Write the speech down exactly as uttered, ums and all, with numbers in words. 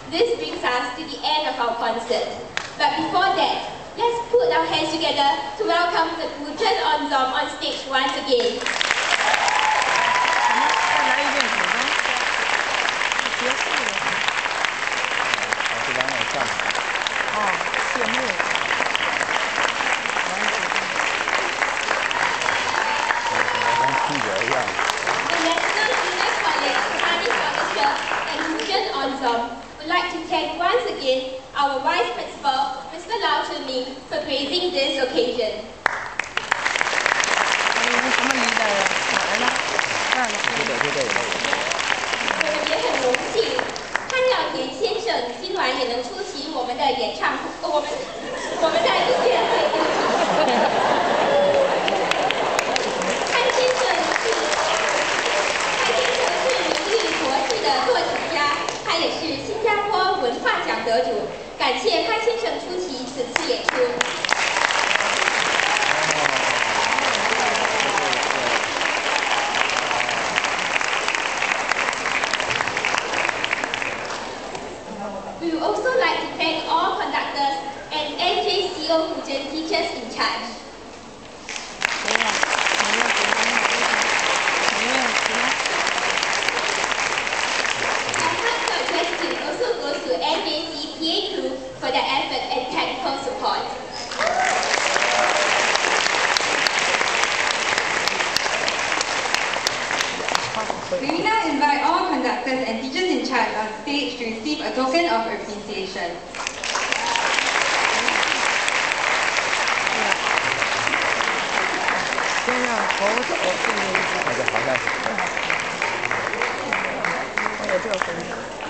This brings us to the end of our concert. But before that, let's put our hands together to welcome the Njco on stage once again. Would like to thank once again our Vice Principal, Mister Lau Chun-Ming, for gracing this occasion. 我们也很荣幸，潘耀田先生今晚也能出席我们的演唱会，我们我们的音乐会。潘先生是潘先生是名誉国际的作曲家。 他也是新加坡文化奖得主，感谢潘先生出席此次演出。We would also like to thank all conductors and N J C O Fujian teachers in charge. N J C P A crew for their effort and technical support. We now invite all conductors and teachers in charge on stage to receive a token of appreciation. Yeah.